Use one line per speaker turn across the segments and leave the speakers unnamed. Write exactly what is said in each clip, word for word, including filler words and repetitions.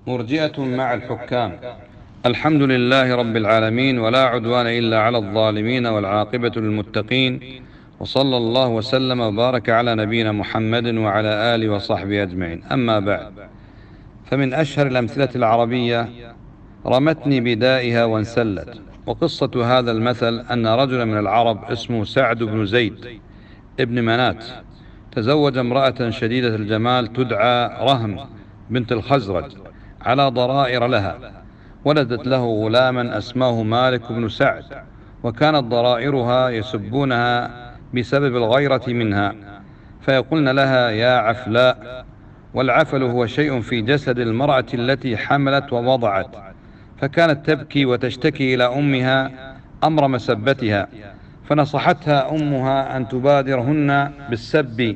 مرجئة مع الحكام. الحمد لله رب العالمين، ولا عدوان إلا على الظالمين، والعاقبة للمتقين، وصلى الله وسلم وبارك على نبينا محمد وعلى آله وصحبه أجمعين. أما بعد، فمن أشهر الأمثلة العربية رمتني بدائها وانسلت. وقصة هذا المثل أن رجلا من العرب اسمه سعد بن زيد ابن منات تزوج امرأة شديدة الجمال تدعى رهم بنت الخزرج على ضرائر لها، ولدت له غلاما أسماه مالك بن سعد، وكانت ضرائرها يسبونها بسبب الغيرة منها، فيقولن لها يا عفلاء. والعفل هو شيء في جسد المرأة التي حملت ووضعت، فكانت تبكي وتشتكي إلى أمها أمر مسبتها، فنصحتها أمها أن تبادرهن بالسب،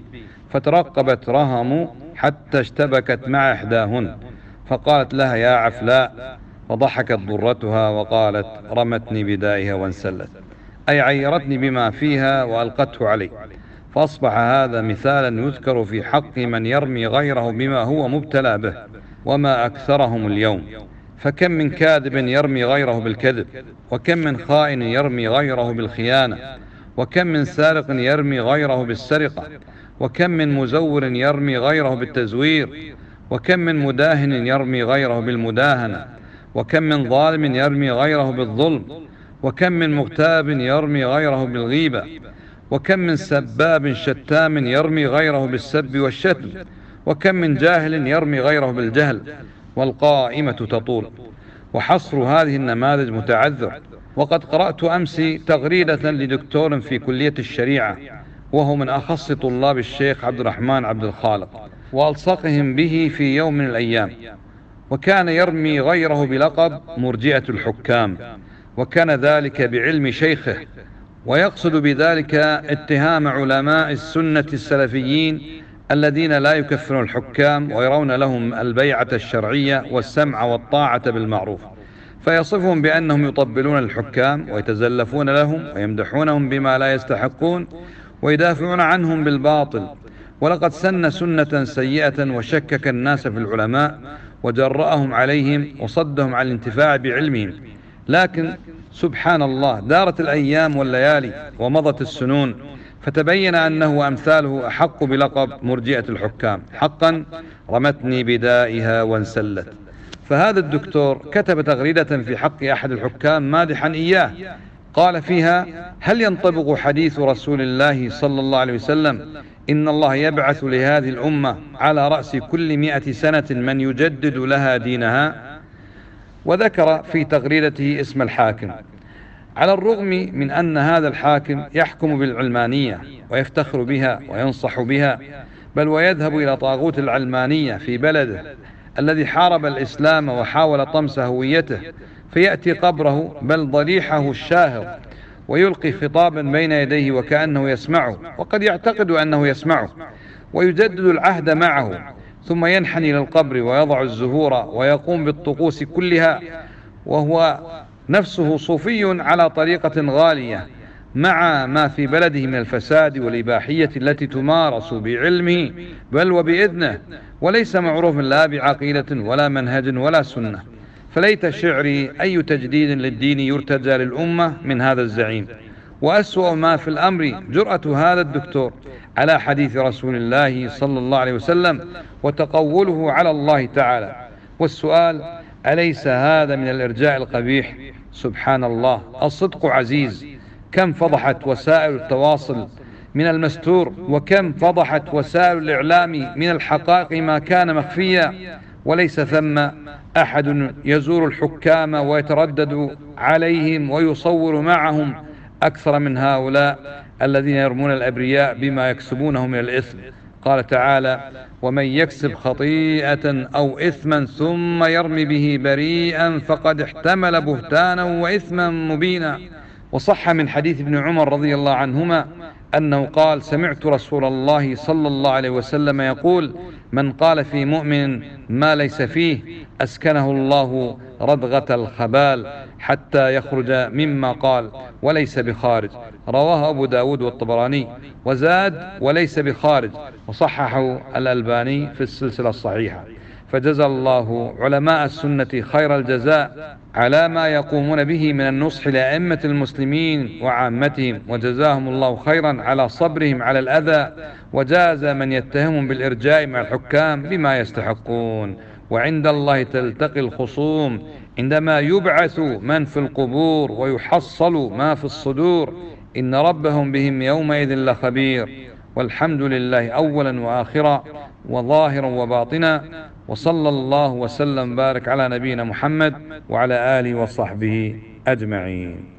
فترقبت رهم حتى اشتبكت مع إحداهن، فقالت لها يا عفلاء، فضحكت ضرتها وقالت رمتني بدائها وانسلت، أي عيرتني بما فيها وألقته علي. فأصبح هذا مثالا يذكر في حق من يرمي غيره بما هو مبتلى به، وما أكثرهم اليوم. فكم من كاذب يرمي غيره بالكذب، وكم من خائن يرمي غيره بالخيانة، وكم من سارق يرمي غيره بالسرقة، وكم من مزور يرمي غيره بالتزوير، وكم من مداهن يرمي غيره بالمداهنة، وكم من ظالم يرمي غيره بالظلم، وكم من مغتاب يرمي غيره بالغيبة، وكم من سباب شتام يرمي غيره بالسب والشتم، وكم من جاهل يرمي غيره بالجهل، والقائمة تطول. وحصر هذه النماذج متعذر. وقد قرأت أمس تغريدة لدكتور في كلية الشريعة، وهو من أخص طلاب الشيخ عبد الرحمن عبد الخالق وألصقهم به في يوم من الأيام، وكان يرمي غيره بلقب مرجئة الحكام، وكان ذلك بعلم شيخه، ويقصد بذلك اتهام علماء السنة السلفيين الذين لا يكفرون الحكام ويرون لهم البيعة الشرعية والسمع والطاعة بالمعروف، فيصفهم بأنهم يطبلون الحكام ويتزلفون لهم ويمدحونهم بما لا يستحقون ويدافعون عنهم بالباطل. ولقد سن سنة سيئة وشكك الناس في العلماء وجرأهم عليهم وصدهم عن الانتفاع بعلمهم. لكن سبحان الله، دارت الأيام والليالي ومضت السنون، فتبين أنه وأمثاله أحق بلقب مرجئة الحكام. حقا رمتني بدائها وانسلت. فهذا الدكتور كتب تغريدة في حق أحد الحكام مادحا إياه، قال فيها: هل ينطبق حديث رسول الله صلى الله عليه وسلم إن الله يبعث لهذه الأمة على رأس كل مئة سنة من يجدد لها دينها؟ وذكر في تغريدته اسم الحاكم، على الرغم من أن هذا الحاكم يحكم بالعلمانية ويفتخر بها وينصح بها، بل ويذهب إلى طاغوت العلمانية في بلده الذي حارب الإسلام وحاول طمس هويته، فيأتي قبره بل ضريحه الشاهر ويلقي خطابا بين يديه وكأنه يسمعه، وقد يعتقد أنه يسمعه، ويجدد العهد معه، ثم ينحني للقبر ويضع الزهور ويقوم بالطقوس كلها، وهو نفسه صوفي على طريقة غالية، مع ما في بلده من الفساد والإباحية التي تمارس بعلمه بل وبإذنه، وليس معروف لا بعقيدة ولا منهج ولا سنة. فليت شعري أي تجديد للدين يرتجى للأمة من هذا الزعيم. وأسوأ ما في الأمر جرأة هذا الدكتور على حديث رسول الله صلى الله عليه وسلم وتقوله على الله تعالى. والسؤال: أليس هذا من الإرجاء القبيح؟ سبحان الله، الصدق عزيز. كم فضحت وسائل التواصل من المستور، وكم فضحت وسائل الإعلام من الحقائق ما كان مخفيا، وليس ثم أحد يزور الحكام ويتردد عليهم ويصور معهم أكثر من هؤلاء الذين يرمون الأبرياء بما يكسبونه من الإثم. قال تعالى: ومن يكسب خطيئة أو إثما ثم يرمي به بريئا فقد احتمل بهتانا وإثما مبينا. وصح من حديث ابن عمر رضي الله عنهما أنه قال: سمعت رسول الله صلى الله عليه وسلم يقول: من قال في مؤمن ما ليس فيه أسكنه الله ردغة الخبال حتى يخرج مما قال وليس بخارج. رواه أبو داود والطبراني، وزاد وليس بخارج، وصححه الألباني في السلسلة الصحيحة. فجزى الله علماء السنة خير الجزاء على ما يقومون به من النصح لأئمة المسلمين وعامتهم، وجزاهم الله خيرا على صبرهم على الأذى، وجاز من يتهمهم بالإرجاء مع الحكام بما يستحقون. وعند الله تلتقي الخصوم عندما يبعث من في القبور ويحصل ما في الصدور، إن ربهم بهم يومئذ لخبير. والحمد لله أولا وآخرا وظاهرا وباطنا، وصلى الله وسلم بارك على نبينا محمد وعلى آله وصحبه أجمعين.